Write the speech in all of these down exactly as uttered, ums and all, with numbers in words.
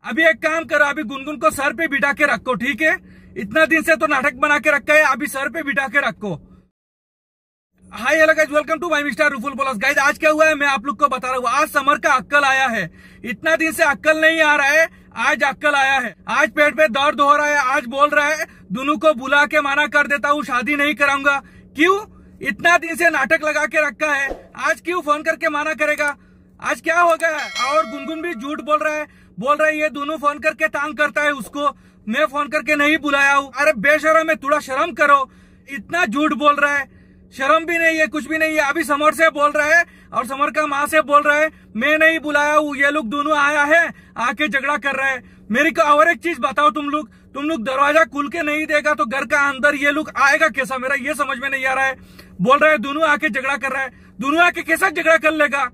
अभी एक काम करो, अभी गुनगुन को सर पे बिठा के रखो, ठीक है। इतना दिन से तो नाटक बना के रखा है, अभी सर पे बिठा के रखो। Hi hello guys, welcome to my mister rooful plus. Guys आज क्या हुआ है मैं आप लोग को बता रहा हूँ। आज समर का अक्कल आया है। इतना दिन से अक्कल नहीं आ रहा है, आज अक्कल आया है। आज पेट पे दर्द हो रहा है, आज बोल रहा है दोनों को बुला के मना कर देता हूँ, शादी नहीं कराऊंगा। क्यों? इतना दिन से नाटक लगा के रखा है, आज क्यों फोन करके मना करेगा? आज क्या हो गया? और गुनगुन भी झूठ बोल रहा है, बोल रहा है ये दोनों फोन करके तंग करता है उसको, मैं फोन करके नहीं बुलाया हूँ। अरे बेशरम है, थोड़ा शर्म करो। इतना झूठ बोल रहा है, शर्म भी नहीं है, कुछ भी नहीं है। अभी समर से बोल रहा है और समर का माँ से बोल रहा है मैं नहीं बुलाया हूँ, ये लोग दोनों आया है, आके झगड़ा कर रहा है। मेरे को और एक चीज बताओ, तुम लोग तुम लोग दरवाजा खुल के नहीं देगा तो घर का अंदर ये लोग आएगा कैसा? मेरा ये समझ में नहीं आ रहा है। बोल रहा है दोनों आके झगड़ा कर रहा है, दोनों आके कैसा झगड़ा कर लेगा?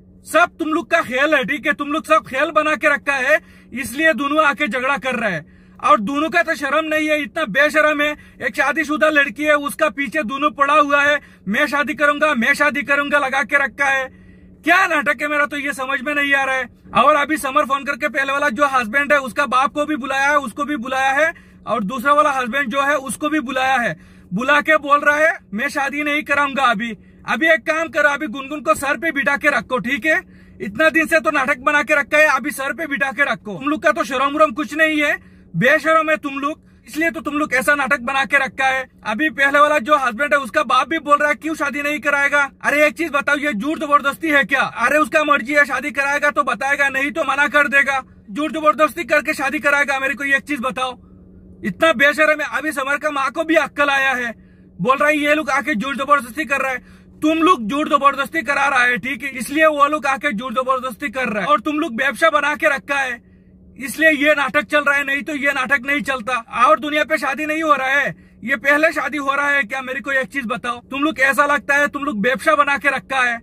सब तुम लोग का खेल है, ठीक है। तुम लोग सब खेल बना के रखा है, इसलिए दोनों आके झगड़ा कर रहा है। और दोनों का तो शर्म नहीं है, इतना बेशरम है। एक शादीशुदा लड़की है, उसका पीछे दोनों पड़ा हुआ है, मैं शादी करूंगा मैं शादी करूंगा लगा के रखा है। क्या नाटक है? मेरा तो ये समझ में नहीं आ रहा है। और अभी समर फोन करके पहले वाला जो हस्बैंड है उसका बाप को भी बुलाया है, उसको भी बुलाया है, और दूसरा वाला हस्बैंड जो है उसको भी बुलाया है। बुला के बोल रहा है मैं शादी नहीं कराऊंगा। अभी अभी एक काम करो, अभी गुनगुन को सर पे बिठा के रखो, ठीक है। इतना दिन से तो नाटक बना के रखा है, अभी सर पे बिठा के रखो। तुम लोग का तो शर्म उरम कुछ नहीं है, बेशरम है तुम लोग, इसलिए तो तुम लोग ऐसा नाटक बना के रखा है। अभी पहले वाला जो हस्बैंड है उसका बाप भी बोल रहा है क्यों शादी नहीं कराएगा। अरे एक चीज बताओ, ये झूठ जबरदस्ती है क्या? अरे उसका मर्जी है, शादी कराएगा तो बताएगा, नहीं तो मना कर देगा। झूठ जबरदस्ती करके शादी कराएगा? मेरे को एक चीज बताओ, इतना बेशरम है। अभी समर का माँ को भी अक्कल आया है, बोल रहा है ये लोग आके झूठ जबरदस्ती कर रहा है। तुम लोग झूठ जबरदस्ती करा रहा है, ठीक है, इसलिए वो लोग आके झूठ जबरदस्ती कर रहा है। और तुम लोग व्यवसाय बना के रखा है, इसलिए ये नाटक चल रहा है, नहीं तो ये नाटक नहीं चलता। और दुनिया पे शादी नहीं हो रहा है, ये पहले शादी हो रहा है क्या? मेरे को एक चीज बताओ। तुम लोग ऐसा लगता है तुम लोग व्यवसाय बना के रखा है।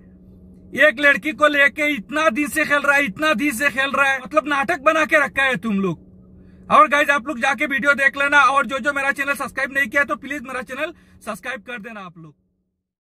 एक लड़की को लेके इतना दिन से खेल रहा है, इतना दिन से खेल रहा है, मतलब नाटक बना के रखा है तुम लोग। और गाइज आप लोग जाके वीडियो देख लेना, और जो जो मेरा चैनल सब्सक्राइब नहीं किया तो प्लीज मेरा चैनल सब्सक्राइब कर देना आप लोग।